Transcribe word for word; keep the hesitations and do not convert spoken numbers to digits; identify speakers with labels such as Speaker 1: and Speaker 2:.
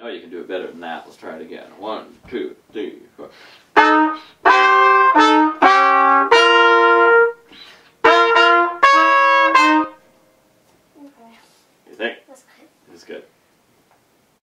Speaker 1: Oh, you can do it better than that. Let's try it again. One, two, three, four.
Speaker 2: Okay.
Speaker 1: You think?
Speaker 2: That's good.
Speaker 1: That's good.